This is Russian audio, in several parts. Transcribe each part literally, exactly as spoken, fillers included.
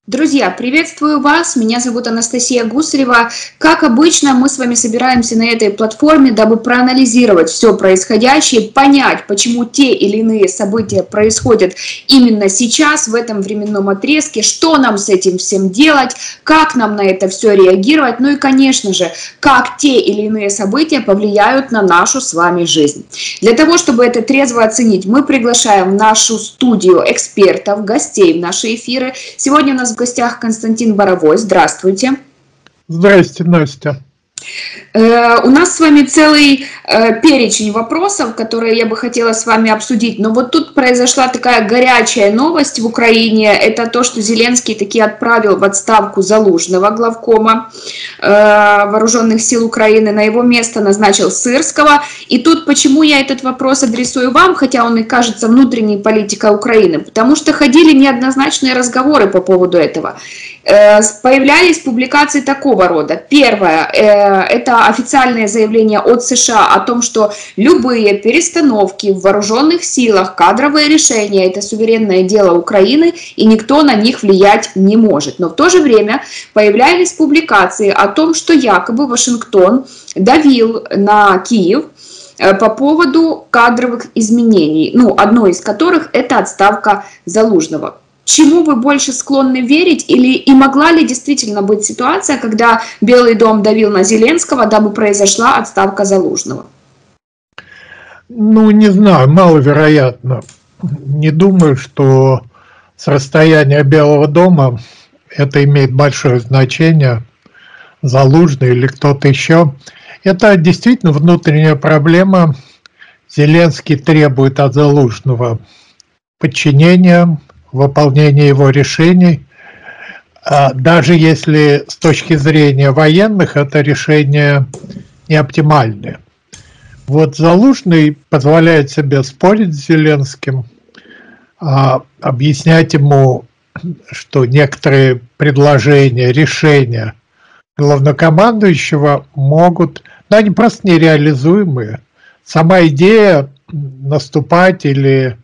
Друзья, приветствую вас, меня зовут Анастасия Гусарева. Как обычно, мы с вами собираемся на этой платформе, дабы проанализировать все происходящее, понять, почему те или иные события происходят именно сейчас, в этом временном отрезке, что нам с этим всем делать, как нам на это все реагировать, ну и, конечно же, как те или иные события повлияют на нашу с вами жизнь. Для того, чтобы это трезво оценить, мы приглашаем в нашу студию экспертов, гостей в наши эфиры. Сегодня у нас в гостях Константин Боровой. Здравствуйте. Здравствуйте, Настя. Э, у нас с вами целый э, перечень вопросов, которые я бы хотела с вами обсудить. Но вот тут произошла такая горячая новость в Украине. Это то, что Зеленский таки отправил в отставку Залужного, главкома э, Вооруженных сил Украины. На его место назначил Сырского. И тут почему я этот вопрос адресую вам, хотя он и кажется внутренней политикой Украины. Потому что ходили неоднозначные разговоры по поводу этого. Э, появлялись публикации такого рода. Первое. Э, Это официальное заявление от США о том, что любые перестановки в вооруженных силах, кадровые решения – это суверенное дело Украины, и никто на них влиять не может. Но в то же время появлялись публикации о том, что якобы Вашингтон давил на Киев по поводу кадровых изменений, ну, одно из которых – это отставка Залужного. Чему вы больше склонны верить, или и могла ли действительно быть ситуация, когда Белый дом давил на Зеленского, дабы произошла отставка Залужного? Ну, не знаю, маловероятно. Не думаю, что с расстояния Белого дома это имеет большое значение, Залужный или кто-то еще. Это действительно внутренняя проблема. Зеленский требует от Залужного подчинения, выполнение его решений, даже если с точки зрения военных это решение не оптимальное. Вот Залужный позволяет себе спорить с Зеленским, объяснять ему, что некоторые предложения, решения главнокомандующего могут, но они просто нереализуемые. Сама идея наступать или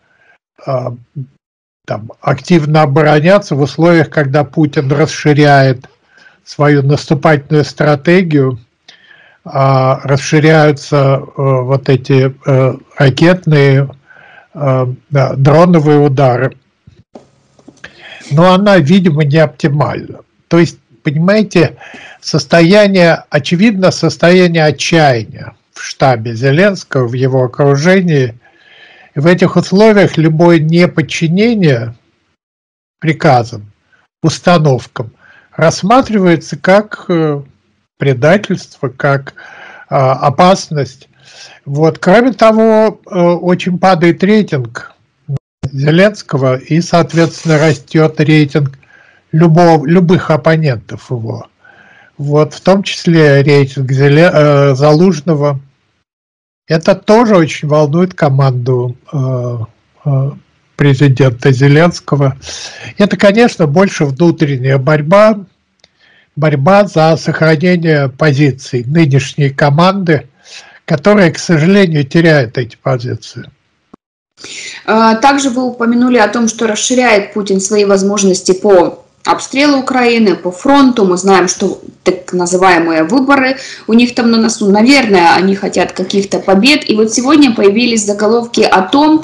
Там, активно обороняться в условиях, когда Путин расширяет свою наступательную стратегию, а, расширяются а, вот эти а, ракетные, а, да, дроновые удары. Но она, видимо, не оптимальна. То есть, понимаете, состояние, очевидно, состояние отчаяния в штабе Зеленского, в его окружении. И в этих условиях любое неподчинение приказам, установкам рассматривается как предательство, как опасность. Вот. Кроме того, очень падает рейтинг Зеленского, и, соответственно, растет рейтинг любого, любых оппонентов его. Вот. В том числе рейтинг Зеле... Залужного. Это тоже очень волнует команду э, э, президента Зеленского. Это, конечно, больше внутренняя борьба, борьба за сохранение позиций нынешней команды, которая, к сожалению, теряет эти позиции. Также вы упомянули о том, что расширяет Путин свои возможности по обстрелу Украины, по фронту. Мы знаем, что так называемые выборы у них там на носу. Наверное, они хотят каких-то побед. И вот сегодня появились заголовки о том,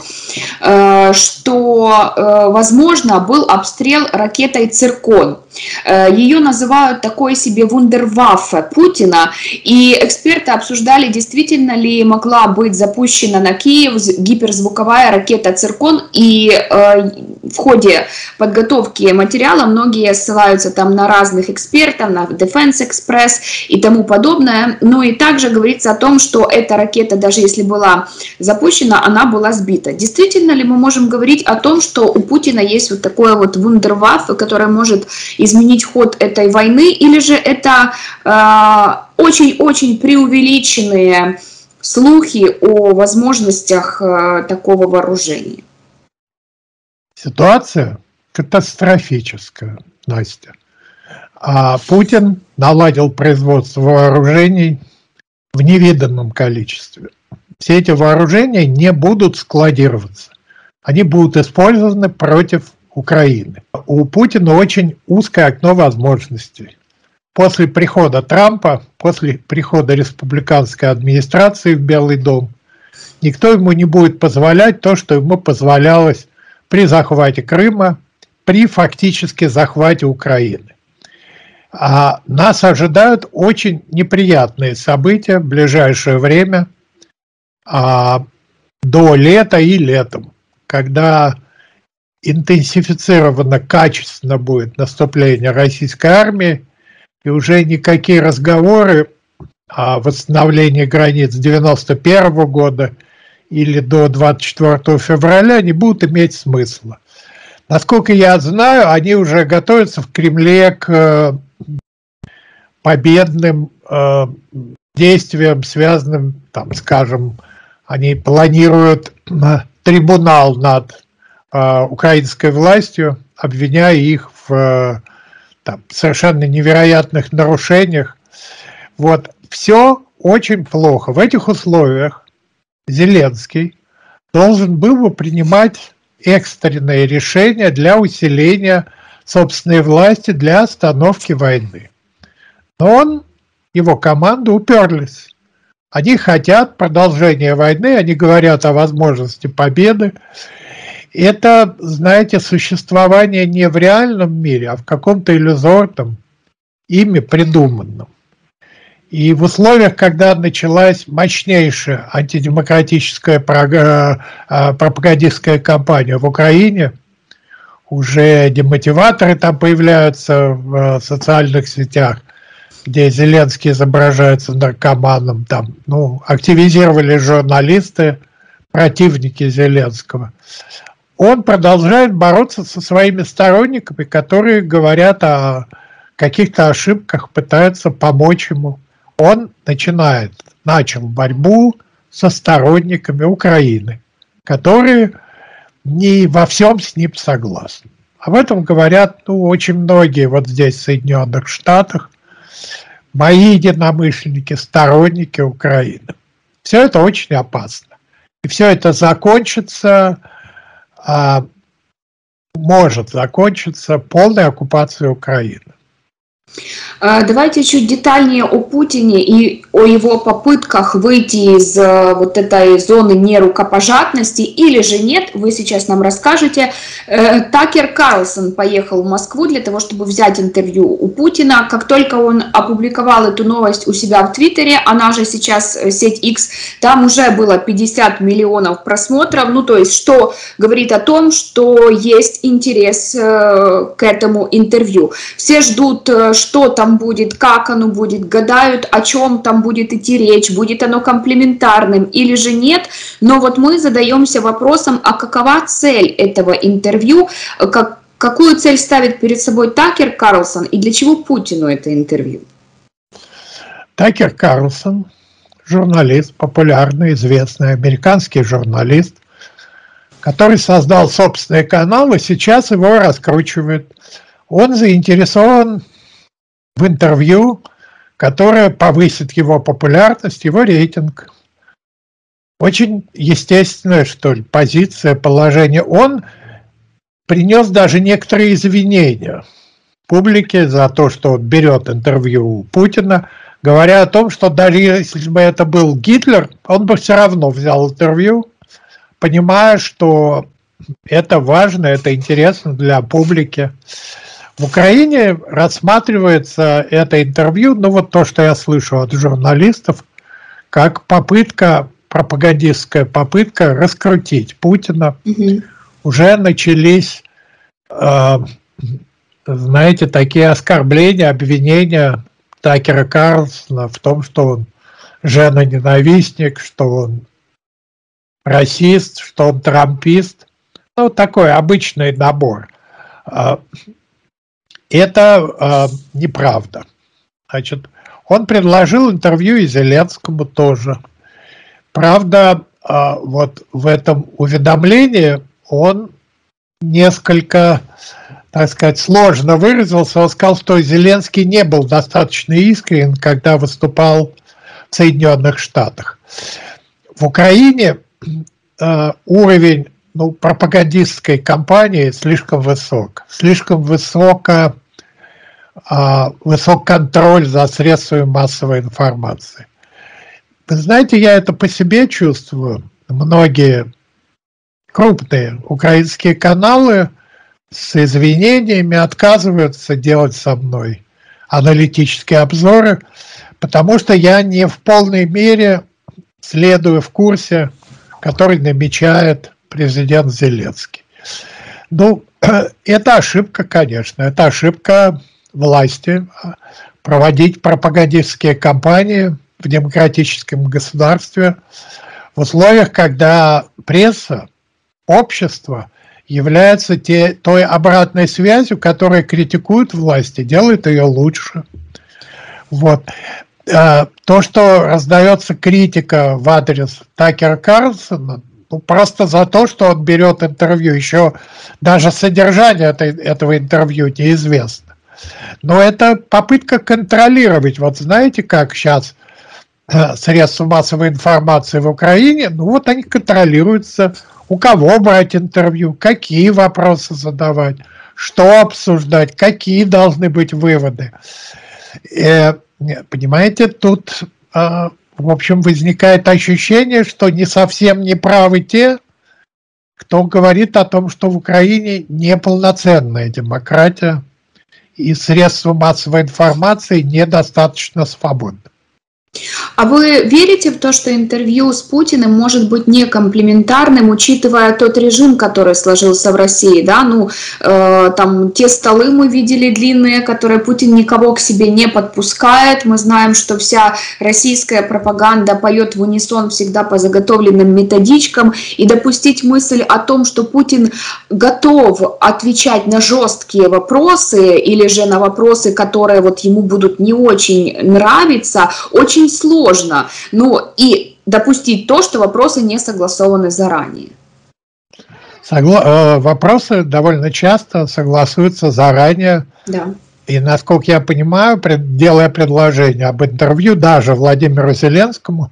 что, возможно, был обстрел ракетой «Циркон». Ее называют такой себе вундерваффе Путина. И эксперты обсуждали, действительно ли могла быть запущена на Киев гиперзвуковая ракета «Циркон». И в ходе подготовки материала многие ссылаются там на разных экспертов, на Defense Express и тому подобное. Ну и также говорится о том, что эта ракета, даже если была запущена, она была сбита. Действительно ли мы можем говорить о том, что у Путина есть вот такое вот вундерваффе, которое может изменить ход этой войны, или же это очень-очень э, преувеличенные слухи о возможностях э, такого вооружения? Ситуация катастрофическая, Настя. А Путин наладил производство вооружений в невиданном количестве. Все эти вооружения не будут складироваться. Они будут использованы против Украины. У Путина очень узкое окно возможностей. После прихода Трампа, после прихода республиканской администрации в Белый дом, никто ему не будет позволять то, что ему позволялось при захвате Крыма, при фактически захвате Украины. А нас ожидают очень неприятные события в ближайшее время, а, до лета и летом, когда интенсифицировано, качественно будет наступление российской армии, и уже никакие разговоры о восстановлении границ девяносто первого года или до двадцать четвёртого февраля не будут иметь смысла. Насколько я знаю, они уже готовятся в Кремле к победным э, действиям, связанным, там, скажем, они планируют трибунал над э, украинской властью, обвиняя их в там, совершенно невероятных нарушениях. Вот. Все очень плохо. В этих условиях Зеленский должен был бы принимать экстренные решения для усиления собственной власти, для остановки войны. Но он, его команда уперлись. Они хотят продолжения войны, они говорят о возможности победы. Это, знаете, существование не в реальном мире, а в каком-то иллюзорном, ими придуманном. И в условиях, когда началась мощнейшая антидемократическая пропагандистская кампания в Украине, уже демотиваторы там появляются в социальных сетях, где Зеленский изображается наркоманом, там, ну, активизировали журналисты, противники Зеленского. Он продолжает бороться со своими сторонниками, которые говорят о каких-то ошибках, пытаются помочь ему. Он начинает, начал борьбу со сторонниками Украины, которые не во всем с ним согласны. Об этом говорят, ну, очень многие вот здесь, в Соединенных Штатах, мои единомышленники, сторонники Украины. Все это очень опасно. И все это закончится, а, может закончиться полной оккупацией Украины. Давайте чуть детальнее о Путине и о его попытках выйти из вот этой зоны нерукопожатности, или же нет, вы сейчас нам расскажете. Такер Карлсон поехал в Москву для того, чтобы взять интервью у Путина. Как только он опубликовал эту новость у себя в Твиттере, она же сейчас сеть X, там уже было пятьдесят миллионов просмотров, ну то есть что говорит о том, что есть интерес к этому интервью. Все ждут, что там будет, как оно будет, гадают, о чем там будет идти речь, будет оно комплементарным или же нет. Но вот мы задаемся вопросом, а какова цель этого интервью, как, какую цель ставит перед собой Такер Карлсон и для чего Путину это интервью? Такер Карлсон, журналист, популярный, известный американский журналист, который создал собственный канал и сейчас его раскручивает. Он заинтересован в интервью, которое повысит его популярность, его рейтинг. Очень естественная, что ли, позиция, положение. Он принес даже некоторые извинения публике за то, что он берет интервью у Путина, говоря о том, что даже если бы это был Гитлер, он бы все равно взял интервью, понимая, что это важно, это интересно для публики. В Украине рассматривается это интервью, ну вот то, что я слышу от журналистов, как попытка, пропагандистская попытка раскрутить Путина. Mm-hmm. Уже начались, э, знаете, такие оскорбления, обвинения Такера Карлсона в том, что он женоненавистник, что он расист, что он трампист. Ну, такой обычный набор. Это э, неправда. Значит, он предложил интервью и Зеленскому тоже. Правда, э, вот в этом уведомлении он несколько, так сказать, сложно выразился. Он сказал, что Зеленский не был достаточно искренен, когда выступал в Соединенных Штатах. В Украине э, уровень ну, пропагандистской кампании слишком высок. Слишком высоко, а, высок контроль за средствами массовой информации. Вы знаете, я это по себе чувствую. Многие крупные украинские каналы с извинениями отказываются делать со мной аналитические обзоры, потому что я не в полной мере следую в курсе, который намечает президент Зеленский. Ну, это ошибка, конечно, это ошибка власти проводить пропагандистские кампании в демократическом государстве в условиях, когда пресса, общество является те, той обратной связью, которая критикует власти, делает ее лучше. Вот. То, что раздается критика в адрес Такера Карлсона, ну, просто за то, что он берет интервью, еще даже содержание этой, этого интервью неизвестно. Но это попытка контролировать. Вот знаете, как сейчас средства массовой информации в Украине, ну вот они контролируются, у кого брать интервью, какие вопросы задавать, что обсуждать, какие должны быть выводы. Э, понимаете, тут, э, в общем, возникает ощущение, что не совсем неправы те, кто говорит о том, что в Украине неполноценная демократия и средства массовой информации недостаточно свободны. А вы верите в то, что интервью с Путиным может быть не комплиментарным, учитывая тот режим, который сложился в России, да, ну, э, там, те столы мы видели длинные, которые Путин никого к себе не подпускает, мы знаем, что вся российская пропаганда поет в унисон всегда по заготовленным методичкам, и допустить мысль о том, что Путин готов отвечать на жесткие вопросы, или же на вопросы, которые вот ему будут не очень нравиться, очень сложно. Ну и допустить то, что вопросы не согласованы заранее. Согла... Вопросы довольно часто согласуются заранее. Да. И, насколько я понимаю, делая предложение об интервью даже Владимиру Зеленскому,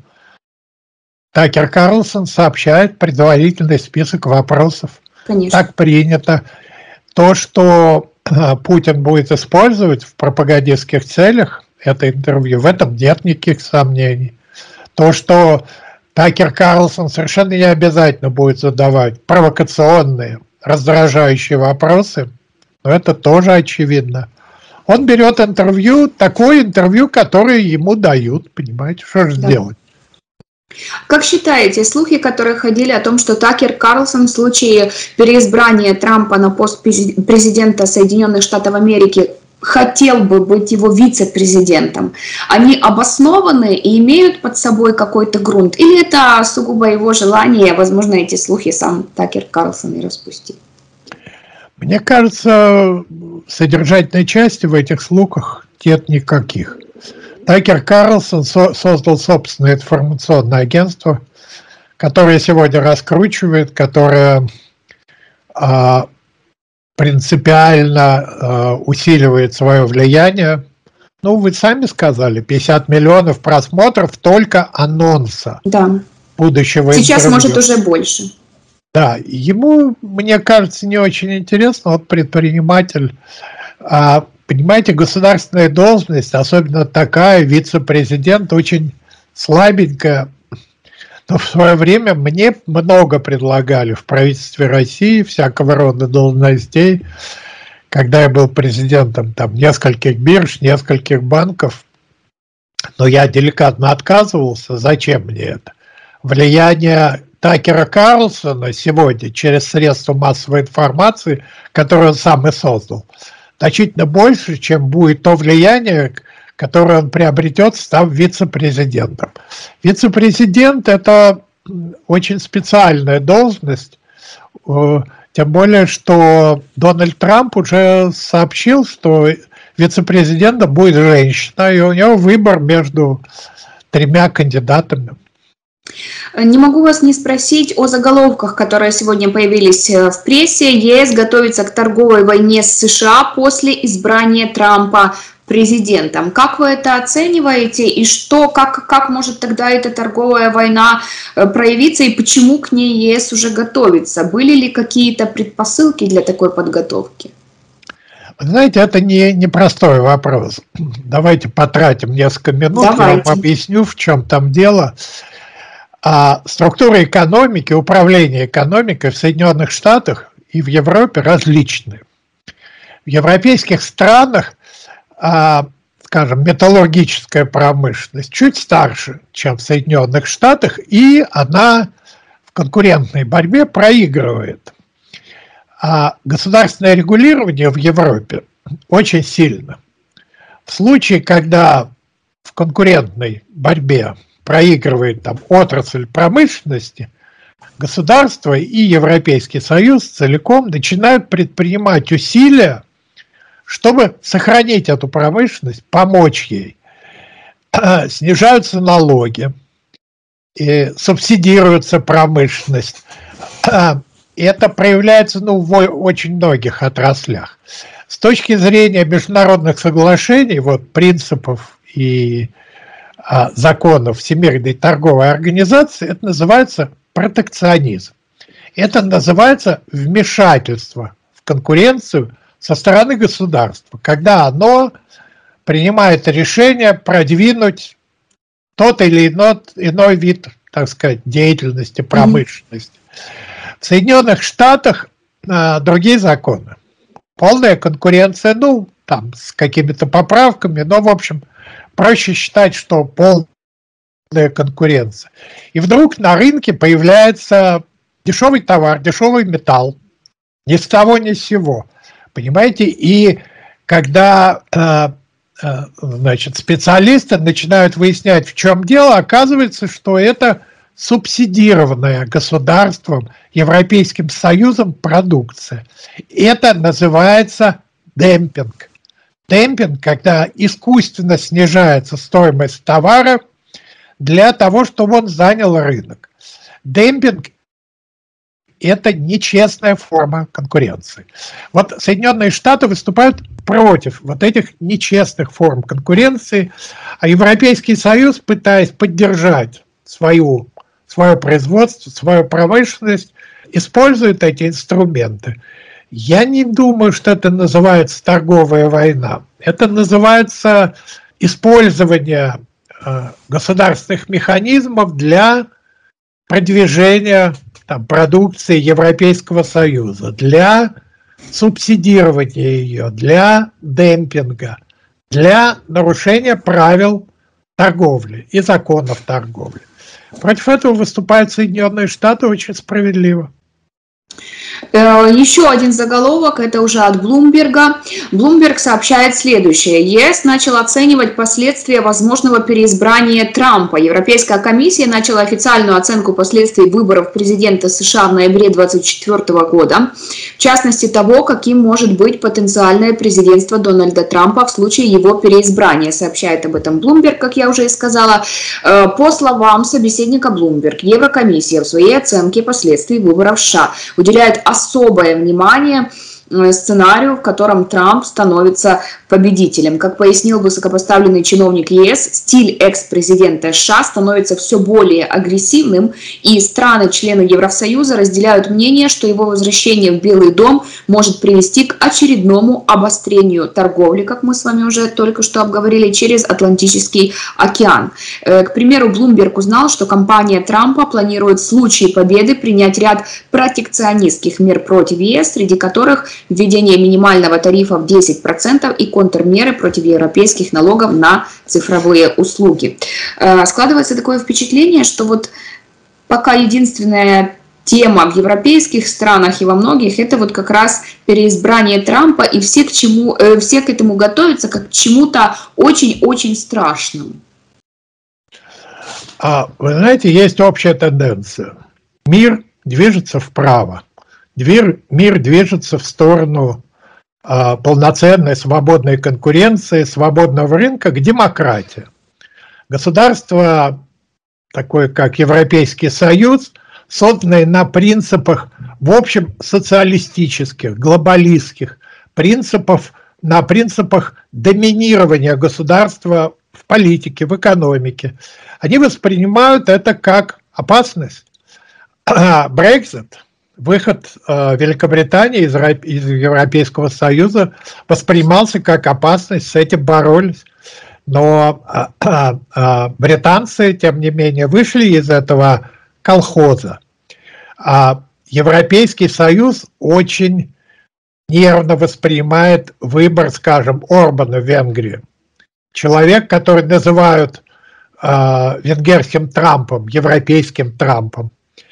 Такер Карлсон сообщает предварительный список вопросов. Конечно. Так принято. То, что Путин будет использовать в пропагандистских целях, это интервью, в этом нет никаких сомнений. То, что Такер Карлсон совершенно не обязательно будет задавать провокационные, раздражающие вопросы, но это тоже очевидно. Он берет интервью, такое интервью, которое ему дают, понимаете, что же да. сделать. Как считаете, слухи, которые ходили о том, что Такер Карлсон в случае переизбрания Трампа на пост президента Соединенных Штатов Америки хотел бы быть его вице-президентом, они обоснованы и имеют под собой какой-то грунт? Или это сугубо его желание, возможно, эти слухи сам Такер Карлсон и распустил? Мне кажется, содержательной части в этих слухах нет никаких. Такер Карлсон со- создал собственное информационное агентство, которое сегодня раскручивает, которое а, принципиально э, усиливает свое влияние. Ну, вы сами сказали, пятьдесят миллионов просмотров только анонса да. будущего Сейчас, интервью. может, уже больше. Да, ему, мне кажется, не очень интересно, вот предприниматель. А, понимаете, государственная должность, особенно такая, вице-президент, очень слабенькая. Но в свое время мне много предлагали в правительстве России всякого рода должностей, когда я был президентом там нескольких бирж, нескольких банков. Но я деликатно отказывался. Зачем мне это? Влияние Такера Карлсона сегодня через средства массовой информации, которые он сам и создал, значительно больше, чем будет то влияние, который он приобретет, став вице-президентом. Вице-президент – это очень специальная должность, тем более, что Дональд Трамп уже сообщил, что вице-президентом будет женщина, и у него выбор между тремя кандидатами. Не могу вас не спросить о заголовках, которые сегодня появились в прессе. ЕС готовится к торговой войне с США после избрания Трампа президентом. Как вы это оцениваете и что, как, как может тогда эта торговая война проявиться и почему к ней ЕС уже готовится? Были ли какие-то предпосылки для такой подготовки? Знаете, это не непростой вопрос. Давайте потратим несколько минут, Давайте. я вам объясню, в чем там дело. А структура экономики, управление экономикой в Соединенных Штатах и в Европе различны. В европейских странах, а, скажем, металлургическая промышленность чуть старше, чем в Соединенных Штатах, и она в конкурентной борьбе проигрывает. А государственное регулирование в Европе очень сильно. В случае, когда в конкурентной борьбе проигрывает там отрасль промышленности, государство и Европейский Союз целиком начинают предпринимать усилия, чтобы сохранить эту промышленность, помочь ей. Снижаются налоги, и субсидируется промышленность. Это проявляется, ну, в очень многих отраслях. С точки зрения международных соглашений, вот, принципов и а, законов Всемирной торговой организации, это называется протекционизм. Это называется вмешательство в конкуренцию со стороны государства, когда оно принимает решение продвинуть тот или иной, иной вид, так сказать, деятельности, промышленности. В Соединенных Штатах а, другие законы. Полная конкуренция, ну, там, с какими-то поправками, но, в общем, проще считать, что полная конкуренция. И вдруг на рынке появляется дешевый товар, дешевый металл. Ни с того, ни с сего. Понимаете? И когда э, э, значит, специалисты начинают выяснять, в чем дело, оказывается, что это субсидированная государством, Европейским Союзом продукция. Это называется демпинг. Демпинг, когда искусственно снижается стоимость товара для того, чтобы он занял рынок. Демпинг – это нечестная форма конкуренции. Вот Соединенные Штаты выступают против вот этих нечестных форм конкуренции, а Европейский Союз, пытаясь поддержать свою свое производство, свою промышленность, используют эти инструменты. Я не думаю, что это называется торговая война. Это называется использование э, государственных механизмов для продвижения там, продукции Европейского Союза, для субсидирования ее, для демпинга, для нарушения правил торговли и законов торговли. Против этого выступают Соединенные Штаты очень справедливо. Еще один заголовок, это уже от Блумберга. Блумберг сообщает следующее. ЕС начал оценивать последствия возможного переизбрания Трампа. Европейская комиссия начала официальную оценку последствий выборов президента США в ноябре две тысячи двадцать четвёртого года. В частности того, каким может быть потенциальное президентство Дональда Трампа в случае его переизбрания. Сообщает об этом Блумберг, как я уже и сказала. По словам собеседника Блумберг, Еврокомиссия в своей оценке последствий выборов США уделяет особое внимание сценарию, в котором Трамп становится победителем. Как пояснил высокопоставленный чиновник ЕС, стиль экс-президента США становится все более агрессивным, и страны-члены Евросоюза разделяют мнение, что его возвращение в Белый дом может привести к очередному обострению торговли, как мы с вами уже только что обговорили, через Атлантический океан. К примеру, Блумберг узнал, что компания Трампа планирует в случае победы принять ряд протекционистских мер против ЕС, среди которых введение минимального тарифа в десять процентов и контрмеры против европейских налогов на цифровые услуги. Складывается такое впечатление, что вот пока единственная тема в европейских странах и во многих это вот как раз переизбрание Трампа, и все к чему, все к этому готовятся как к чему-то очень-очень страшному. А, вы знаете, есть общая тенденция. Мир движется вправо. Мир, мир движется в сторону э, полноценной свободной конкуренции, свободного рынка к демократии. Государство, такое как Европейский Союз, созданное на принципах, в общем, социалистических, глобалистских, принципов на принципах доминирования государства в политике, в экономике. Они воспринимают это как опасность. Брексит, выход Великобритании из Европейского Союза воспринимался как опасность, с этим боролись. Но британцы, тем не менее, вышли из этого колхоза. А Европейский Союз очень нервно воспринимает выбор, скажем, Орбана в Венгрии. Человек, который называют э, венгерским Трампом, европейским Трампом.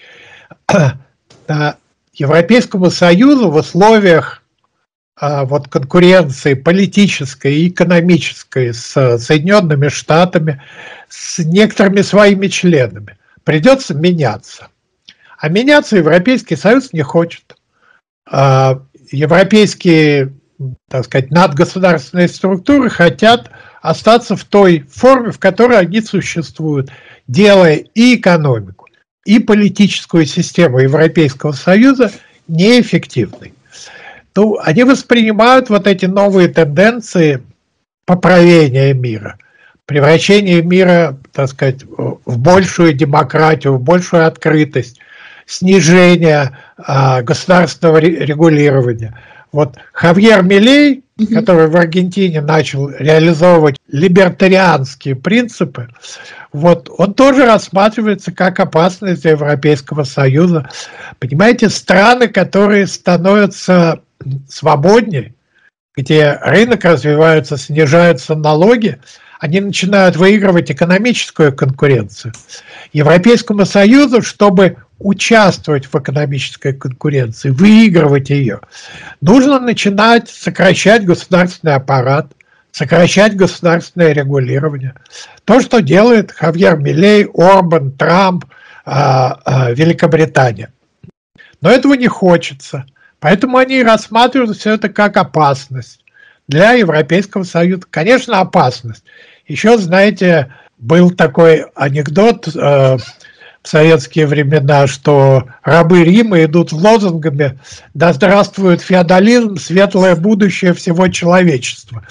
Европейскому Союзу в условиях э, вот, конкуренции политической и экономической с Соединенными Штатами, с некоторыми своими членами, придется меняться. А меняться Европейский Союз не хочет. Э, европейские, так сказать, надгосударственные структуры хотят остаться в той форме, в которой они существуют, делая и экономику, и политическую систему Европейского Союза неэффективной. Ну, они воспринимают вот эти новые тенденции поправления мира, превращения мира, так сказать, в большую демократию, в большую открытость, снижение а, государственного регулирования. Вот Хавьер Милей, mm-hmm. который в Аргентине начал реализовывать либертарианские принципы, вот, он тоже рассматривается как опасность для Европейского Союза. Понимаете, страны, которые становятся свободнее, где рынок развивается, снижаются налоги, они начинают выигрывать экономическую конкуренцию. Европейскому Союзу, чтобы участвовать в экономической конкуренции, выигрывать ее, нужно начинать сокращать государственный аппарат, сокращать государственное регулирование. То, что делает Хавьер Милей, Орбан, Трамп, Великобритания. Но этого не хочется. Поэтому они рассматривают все это как опасность для Европейского Союза. Конечно, опасность. Еще, знаете, был такой анекдот э, в советские времена, что рабы Рима идут лозунгами «Да здравствует феодализм, светлое будущее всего человечества».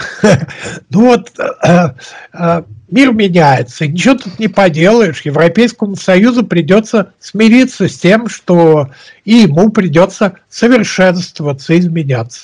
Ну вот, мир меняется, ничего тут не поделаешь. Европейскому Союзу придется смириться с тем, что и ему придется совершенствоваться, изменяться.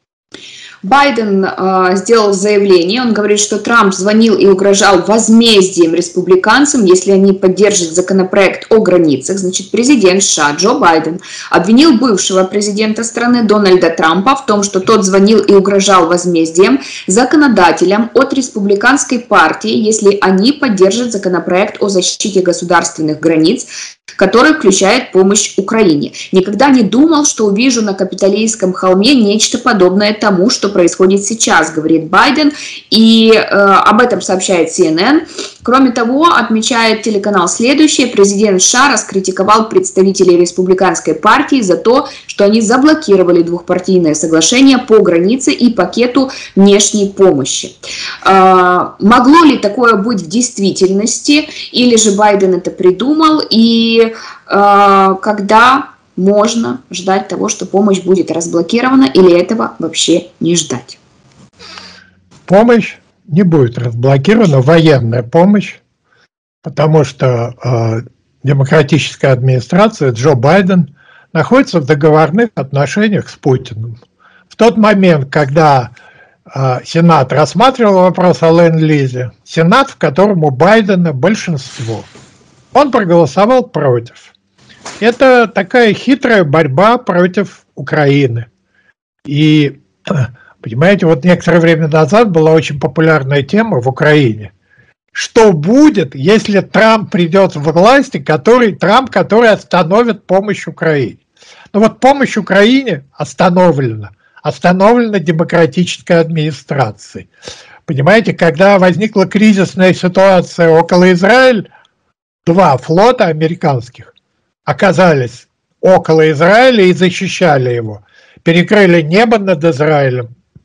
Байден э, сделал заявление, он говорит, что Трамп звонил и угрожал возмездием республиканцам, если они поддержат законопроект о границах. Значит, президент США Джо Байден обвинил бывшего президента страны Дональда Трампа в том, что тот звонил и угрожал возмездием законодателям от республиканской партии, если они поддержат законопроект о защите государственных границ, который включает помощь Украине. Никогда не думал, что увижу на Капитолийском холме нечто подобное тому, что происходит сейчас, говорит Байден, и э, об этом сообщает си эн эн. Кроме того, отмечает телеканал следующее: президент США раскритиковал представителей республиканской партии за то, что они заблокировали двухпартийное соглашение по границе и пакету внешней помощи. Э, могло ли такое быть в действительности, или же Байден это придумал, и э, когда можно ждать того, что помощь будет разблокирована, или этого вообще не ждать? Помощь не будет разблокирована, военная помощь, потому что э, демократическая администрация, Джо Байден, находится в договорных отношениях с Путиным. В тот момент, когда э, Сенат рассматривал вопрос о ленд-лизе, Сенат, в котором у Байдена большинство, он проголосовал против. Это такая хитрая борьба против Украины. И, понимаете, вот некоторое время назад была очень популярная тема в Украине. Что будет, если Трамп придет в власти, который, Трамп, который остановит помощь Украине? Ну вот помощь Украине остановлена. Остановлена демократической администрацией. Понимаете, когда возникла кризисная ситуация около Израиля, два флота американских оказались около Израиля и защищали его. Перекрыли небо над Израилем,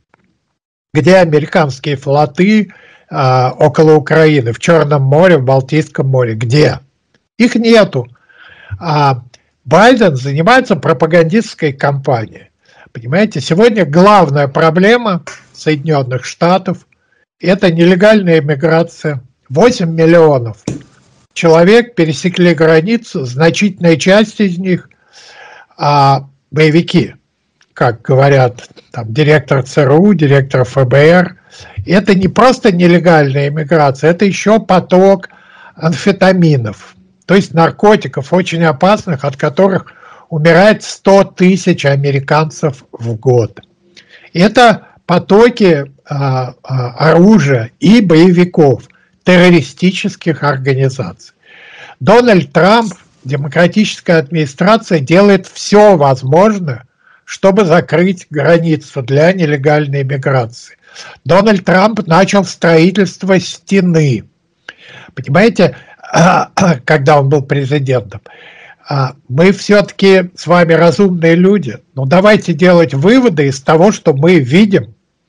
где американские флоты а, около Украины, в Черном море, в Балтийском море. Где? Их нету. А Байден занимается пропагандистской кампанией. Понимаете, сегодня главная проблема Соединенных Штатов – это нелегальная иммиграция. восемь миллионов человек пересекли границу, значительная часть из них а, боевики, как говорят там, директор ЦРУ, директор ФБР. Это не просто нелегальная иммиграция, это еще поток амфетаминов, то есть наркотиков, очень опасных, от которых умирает сто тысяч американцев в год. Это потоки а, а, оружия и боевиков, террористических организаций. Дональд Трамп, демократическая администрация, делает все возможное, чтобы закрыть границу для нелегальной иммиграции. Дональд Трамп начал строительство стены. Понимаете, когда он был президентом, мы все-таки с вами разумные люди. Но давайте делать выводы из того, что мы видим.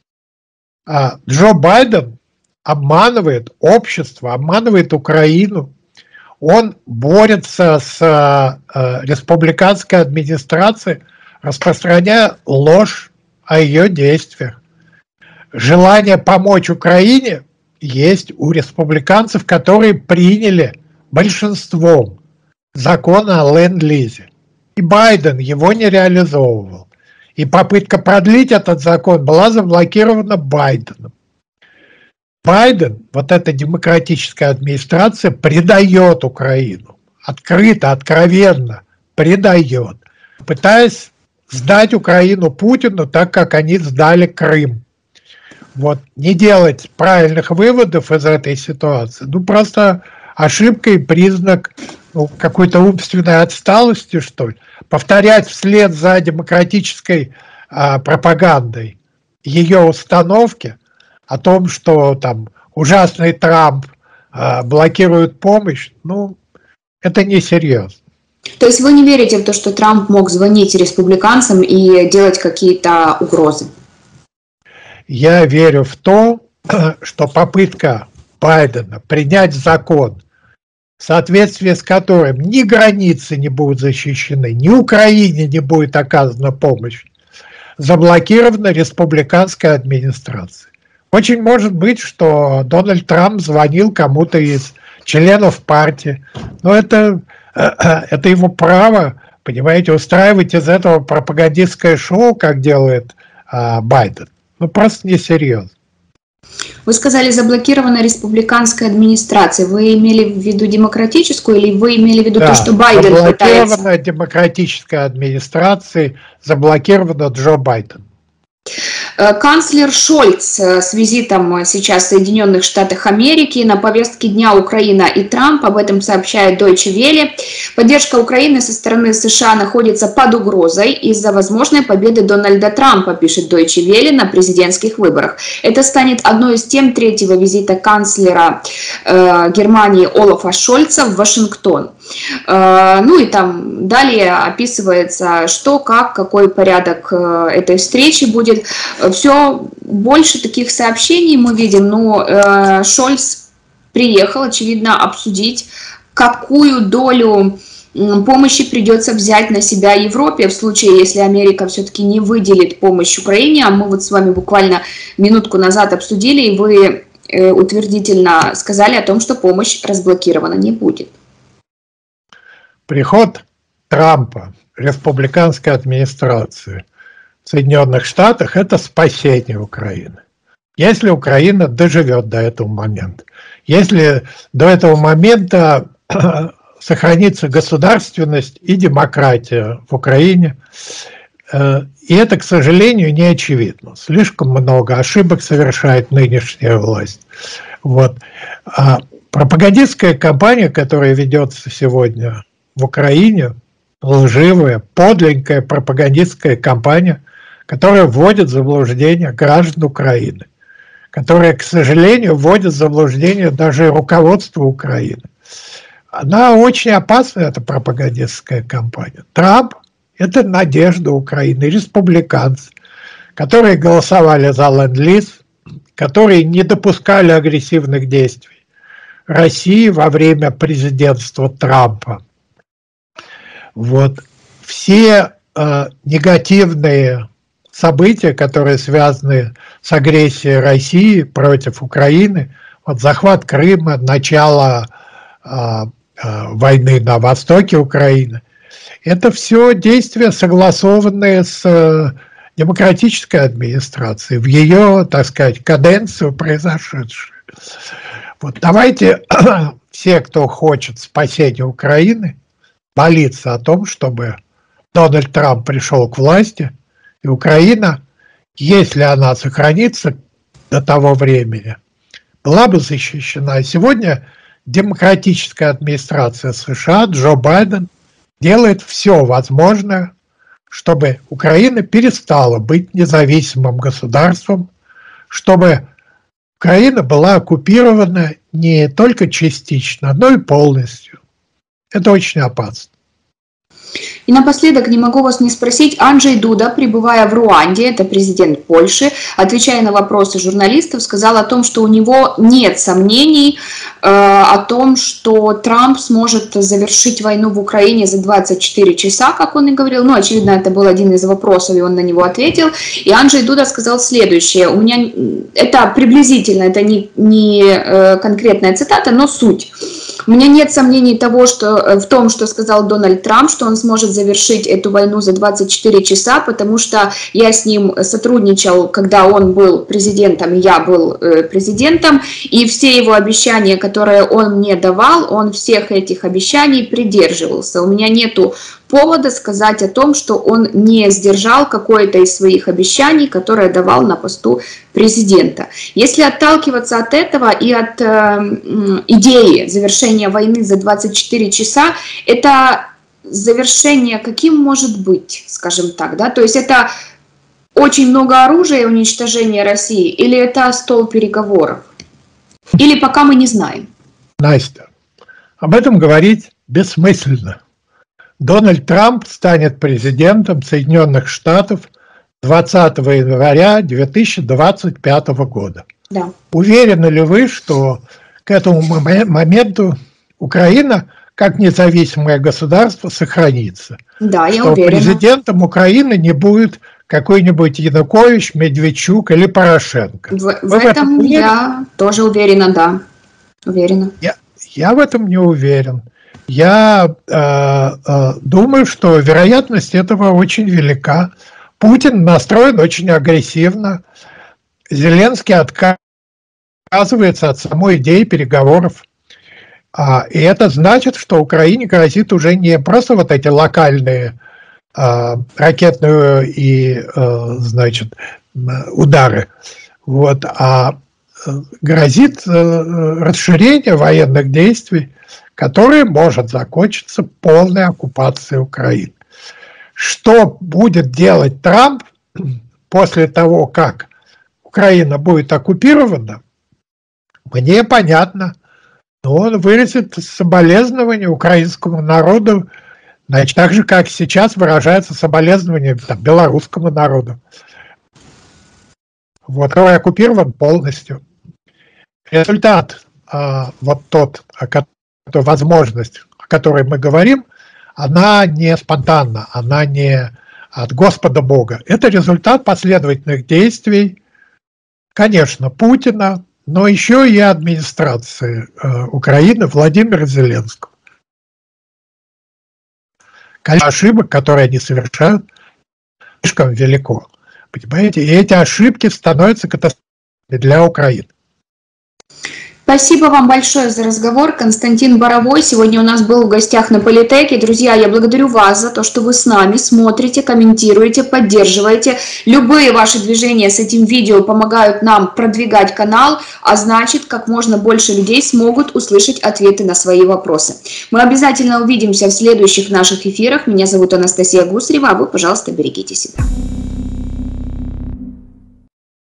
Джо Байден обманывает общество, обманывает Украину. Он борется с республиканской администрацией, распространяя ложь о ее действиях. Желание помочь Украине есть у республиканцев, которые приняли большинством закон о ленд-лизе. И Байден его не реализовывал. И попытка продлить этот закон была заблокирована Байденом. Байден, вот эта демократическая администрация, предает Украину. Открыто, откровенно предает. Пытаясь сдать Украину Путину, так как они сдали Крым. Вот, не делать правильных выводов из этой ситуации, ну просто ошибка и признак ну, какой-то умственной отсталости, что ли. Повторять вслед за демократической а, пропагандой ее установки о том, что там ужасный Трамп а, блокирует помощь, ну, это несерьезно. То есть вы не верите в то, что Трамп мог звонить республиканцам и делать какие-то угрозы? Я верю в то, что попытка Байдена принять закон, в соответствии с которым ни границы не будут защищены, ни Украине не будет оказана помощь, заблокирована республиканской администрацией. Очень может быть, что Дональд Трамп звонил кому-то из членов партии, но это, это его право, понимаете, устраивать из этого пропагандистское шоу, как делает а, Байден. Ну, просто несерьезно. Вы сказали, заблокирована республиканская администрация. Вы имели в виду демократическую или вы имели в виду да, то, что Байден заблокирована пытается? Заблокирована демократическая администрация, заблокирована Джо Байден. Канцлер Шольц с визитом сейчас в Соединенных Штатах Америки, на повестке дня Украина и Трамп, об этом сообщает Deutsche Welle. Поддержка Украины со стороны США находится под угрозой из-за возможной победы Дональда Трампа, пишет Deutsche Welle, на президентских выборах. Это станет одной из тем третьего визита канцлера э, Германии Олафа Шольца в Вашингтон. Э, ну и там далее описывается, что, как, какой порядок э, этой встречи будет. Все больше таких сообщений мы видим, но э, Шольц приехал, очевидно, обсудить, какую долю помощи придется взять на себя Европе в случае, если Америка все-таки не выделит помощь Украине. А мы вот с вами буквально минутку назад обсудили, и вы э, утвердительно сказали о том, что помощь разблокирована не будет. Приход Трампа, республиканской администрации в Соединенных Штатах – это спасение Украины. Если Украина доживет до этого момента, если до этого момента сохранится государственность и демократия в Украине, и это, к сожалению, не очевидно. Слишком много ошибок совершает нынешняя власть. Вот. А пропагандистская кампания, которая ведется сегодня в Украине, лживая, подленькая пропагандистская кампания, которая вводит в заблуждение граждан Украины, которая, к сожалению, вводит в заблуждение даже руководство Украины. Она очень опасная, эта пропагандистская кампания. Трамп – это надежда Украины, республиканцы, которые голосовали за ленд-лиз, которые не допускали агрессивных действий России во время президентства Трампа. Вот. Все э, негативные события, которые связаны с агрессией России против Украины, вот захват Крыма, начало э, э, войны на востоке Украины, это все действия, согласованные с э, демократической администрацией, в ее, так сказать, каденцию произошедшую. Вот давайте все, кто хочет спасения Украины, молиться о том, чтобы Дональд Трамп пришел к власти, и Украина, если она сохранится до того времени, была бы защищена. Сегодня демократическая администрация США, Джо Байден, делает все возможное, чтобы Украина перестала быть независимым государством, чтобы Украина была оккупирована не только частично, но и полностью. Это очень опасно. И напоследок не могу вас не спросить, Анджей Дуда, пребывая в Руанде, это президент Польши, отвечая на вопросы журналистов, сказал о том, что у него нет сомнений э, о том, что Трамп сможет завершить войну в Украине за двадцать четыре часа, как он и говорил. Ну, очевидно, это был один из вопросов, и он на него ответил. И Анджей Дуда сказал следующее. У меня это приблизительно, это не, не э, конкретная цитата, но суть. У меня нет сомнений того, что, в том, что сказал Дональд Трамп, что он сможет завершить эту войну за двадцать четыре часа, потому что я с ним сотрудничал, когда он был президентом, и я был э, президентом, и все его обещания, которые он мне давал, он всех этих обещаний придерживался. У меня нету повода сказать о том, что он не сдержал какое-то из своих обещаний, которое давал на посту президента. Если отталкиваться от этого и от э, идеи завершения войны за двадцать четыре часа, это завершение каким может быть, скажем так, да? То есть это очень много оружия и уничтожения России, или это стол переговоров? Или пока мы не знаем? Настя, об этом говорить бессмысленно. Дональд Трамп станет президентом Соединенных Штатов двадцатого января две тысячи двадцать пятого года. Да. Уверены ли вы, что к этому моменту Украина, как независимое государство, сохранится? Да, я что уверена. Президентом Украины не будет какой-нибудь Янукович, Медведчук или Порошенко. В, в, в этом я тоже уверена, да. Уверена. Я, я в этом не уверен. Я э, э, думаю, что вероятность этого очень велика. Путин настроен очень агрессивно. Зеленский отказывается от самой идеи переговоров. А, и это значит, что Украине грозит уже не просто вот эти локальные э, ракетные и, э, значит, удары, вот, а грозит э, расширение военных действий, которое может закончиться полной оккупацией Украины. Что будет делать Трамп после того, как Украина будет оккупирована, мне понятно. Но он выразит соболезнования украинскому народу, значит, так же, как сейчас выражается соболезнования там, белорусскому народу. Вот, который оккупирован полностью. Результат, а, вот тот, о котором возможность, о которой мы говорим, она не спонтанна, она не от Господа Бога. Это результат последовательных действий, конечно, Путина, но еще и администрации э, Украины Владимира Зеленского. Количество ошибок, которые они совершают, слишком велико. Понимаете? И эти ошибки становятся катастрофой для Украины. Спасибо вам большое за разговор. Константин Боровой сегодня у нас был в гостях на Политеке. Друзья, я благодарю вас за то, что вы с нами смотрите, комментируете, поддерживаете. Любые ваши движения с этим видео помогают нам продвигать канал, а значит, как можно больше людей смогут услышать ответы на свои вопросы. Мы обязательно увидимся в следующих наших эфирах. Меня зовут Анастасия Гусарева, а вы, пожалуйста, берегите себя.